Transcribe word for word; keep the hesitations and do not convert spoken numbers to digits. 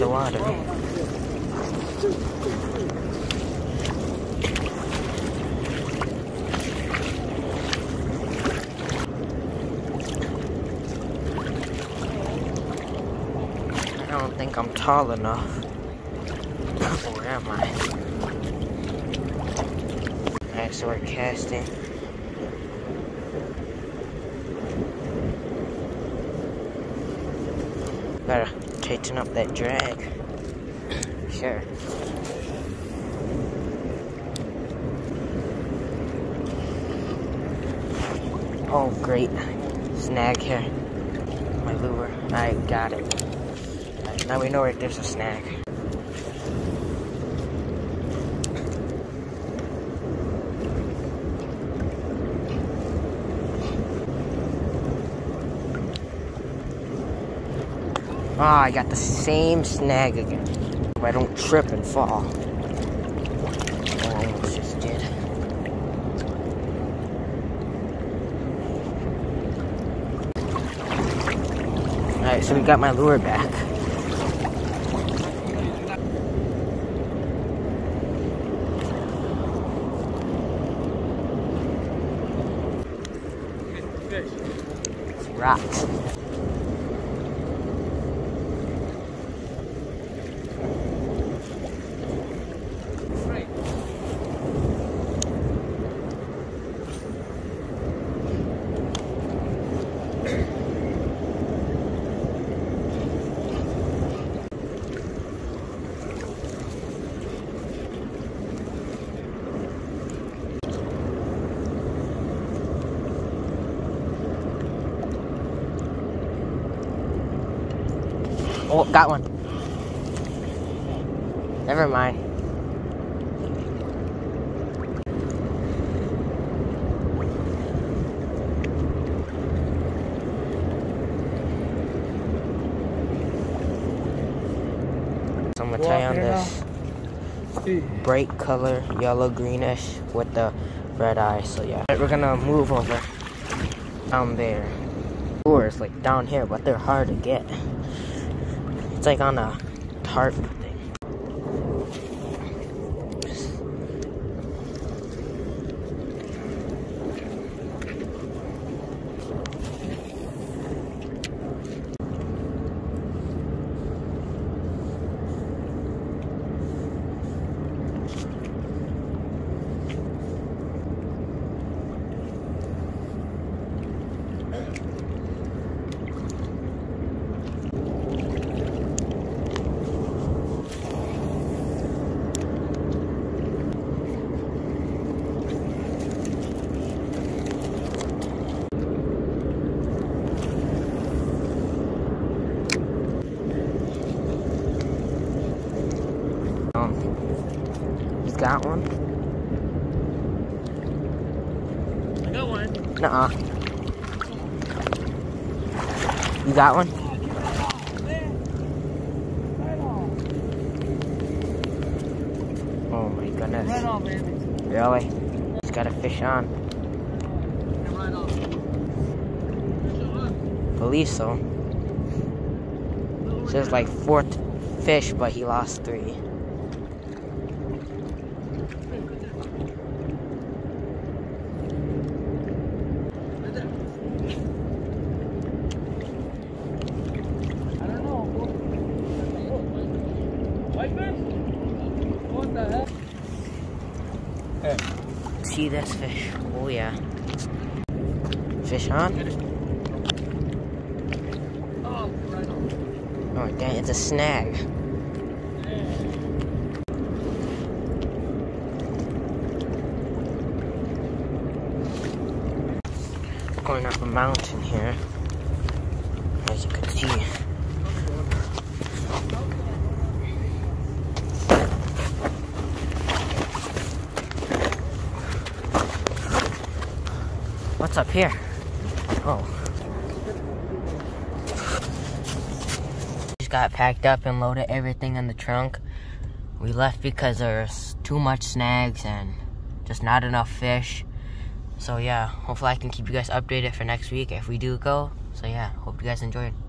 water. I don't think I'm tall enough. Where am I? Alright, so we're casting. Gotta tighten up that drag. Sure. Oh, great. Snag here. My lure. I got it. Right, now we know where there's a snag. Oh, I got the same snag again. If I don't trip and fall. Oh, I almost just did. Alright, so we got my lure back. It's rocks. Oh, got one. Never mind. So I'm gonna tie on this bright color, yellow greenish with the red eye. So yeah, we're gonna move over down there. Lures like down here, but they're hard to get. It's like on a tarp thing. He's got one. I got one. Nuh-uh. You got one? Oh my goodness. Right on, baby. Really? He's got a fish on. Right on. Believe so. Says like fourth fish, but he lost three. What the heck? Hey. See this fish? Oh yeah. Fish on? Oh, right on. Oh dang, it's a snag. Going up a mountain here, as you can see. What's up here? Oh. Just got packed up and loaded everything in the trunk. We left because there's too much snags and just not enough fish. So yeah, hopefully I can keep you guys updated for next week if we do go. So yeah, hope you guys enjoyed.